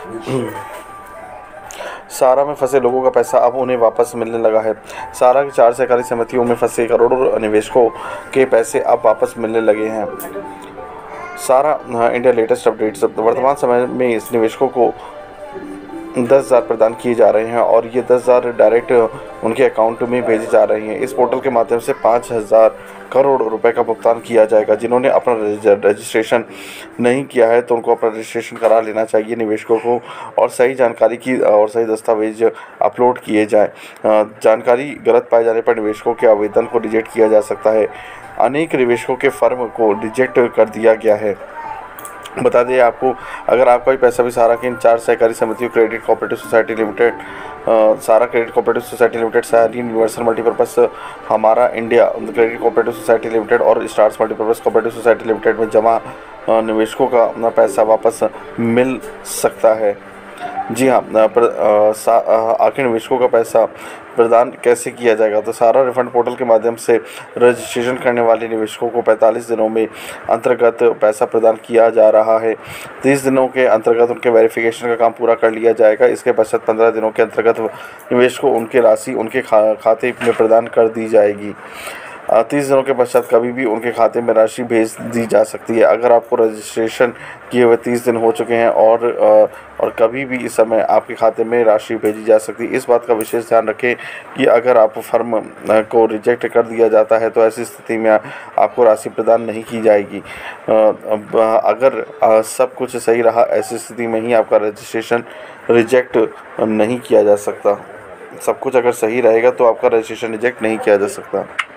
सारा में फंसे लोगों का पैसा अब उन्हें वापस मिलने लगा है। सारा की 4 सहकारी समितियों में फंसे करोड़ों निवेशकों के पैसे अब वापस मिलने लगे हैं। सारा इंडिया लेटेस्ट अपडेट्स। वर्तमान समय में इस निवेशकों को 10,000 प्रदान किए जा रहे हैं और ये 10,000 डायरेक्ट उनके अकाउंट में भेजे जा रहे हैं। इस पोर्टल के माध्यम से 5,000 करोड़ रुपए का भुगतान किया जाएगा। जिन्होंने अपना रजिस्ट्रेशन नहीं किया है तो उनको अपना रजिस्ट्रेशन करा लेना चाहिए निवेशकों को, और सही जानकारी की और सही दस्तावेज अपलोड किए जाएं। जानकारी गलत पाए जाने पर निवेशकों के आवेदन को रिजेक्ट किया जा सकता है। अनेक निवेशकों के फर्म को रिजेक्ट कर दिया गया है। बता दें आपको, अगर आपका भी पैसा भी सारा की इन 4 सहकारी समितियों क्रेडिट कोऑपरेटिव सोसाइटी लिमिटेड, सारा क्रेडिट कोऑपरेटिव सोसाइटी लिमिटेड, सारी यूनिवर्सल मल्टीपर्पज़ हमारा India credit cooperative society limited और stars multipurpose cooperative society limited में जमा निवेशकों का अपना पैसा वापस मिल सकता है। जी हाँ, आखिर निवेशकों का पैसा प्रदान कैसे किया जाएगा? तो सारा रिफंड पोर्टल के माध्यम से रजिस्ट्रेशन करने वाले निवेशकों को 45 दिनों में अंतर्गत पैसा प्रदान किया जा रहा है। 30 दिनों के अंतर्गत उनके वेरिफिकेशन का काम पूरा कर लिया जाएगा। इसके पश्चात 15 दिनों के अंतर्गत निवेशकों को उनकी राशि उनके खाते में प्रदान कर दी जाएगी। 30 दिनों के पश्चात कभी भी उनके खाते में राशि भेज दी जा सकती है। अगर आपको रजिस्ट्रेशन किए हुए 30 दिन हो चुके हैं और कभी भी इस समय आपके खाते में राशि भेजी जा सकती है। इस बात का विशेष ध्यान रखें कि अगर आप फर्म को रिजेक्ट कर दिया जाता है तो ऐसी स्थिति में आपको राशि प्रदान नहीं की जाएगी। अगर सब कुछ सही रहा, ऐसी स्थिति में ही आपका रजिस्ट्रेशन रिजेक्ट नहीं किया जा सकता। सब कुछ अगर सही रहेगा तो आपका रजिस्ट्रेशन रिजेक्ट नहीं किया जा सकता।